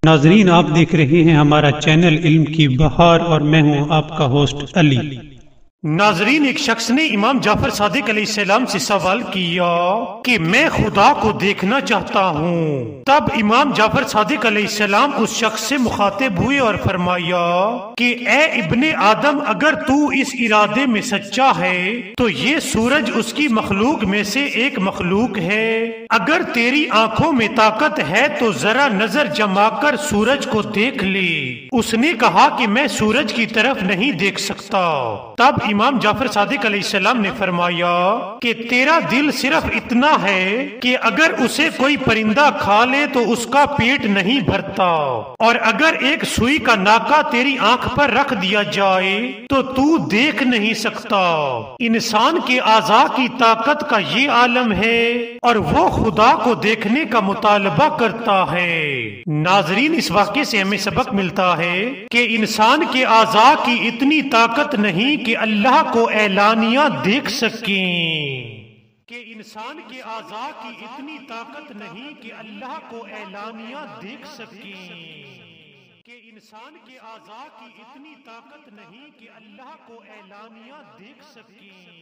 ناظرین، آپ دیکھ رہے ہیں ہمارا چینل علم کی بہار اور میں ہوں آپ کا ہوسٹ علی۔ ناظرین، ایک شخص نے امام جعفر صادق علیہ السلام سے سوال کیا کہ میں خدا کو دیکھنا چاہتا ہوں۔ تب امام جعفر صادق علیہ السلام اس شخص سے مخاطب ہوئے اور فرمایا کہ اے ابن آدم، اگر تو اس ارادے میں سچا ہے تو یہ سورج اس کی مخلوق میں سے ایک مخلوق ہے۔ اگر تیری آنکھوں میں طاقت ہے تو ذرا نظر جما کر سورج کو دیکھ لے۔ اس نے کہا کہ میں سورج کی طرف نہیں دیکھ سکتا۔ تب امام جعفر صادق علیہ السلام نے فرمایا کہ تیرا دل صرف اتنا ہے کہ اگر اسے کوئی پرندہ کھا لے تو اس کا پیٹ نہیں بھرتا، اور اگر ایک سوئی کا ناکا تیری آنکھ پر رکھ دیا جائے تو دیکھ نہیں سکتا۔ انسان کے اعضاء کی طاقت کا یہ عالم ہے اور وہ خدا کو دیکھنے کا مطالبہ کرتا ہے۔ ناظرین، اس واقعے سے ہمیں سبق ملتا ہے کہ انسان کے اعضاء کی اتنی طاقت نہیں کہ اللہ کو اعلانیہ دیکھ سکیں۔ کہ انسان کے اعضاء کی اتنی طاقت نہیں کہ اللہ کو اعلانیہ دیکھ سکیں۔ کہ انسان کے اعضاء کی اتنی طاقت نہیں کہ اللہ کو اعلانیہ دیکھ سکیں۔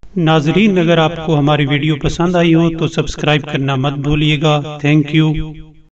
ناظرین، اگر آپ کو ہماری ویڈیو پسند آئی ہو تو سبسکرائب کرنا مت بھولیے گا۔ Thank you.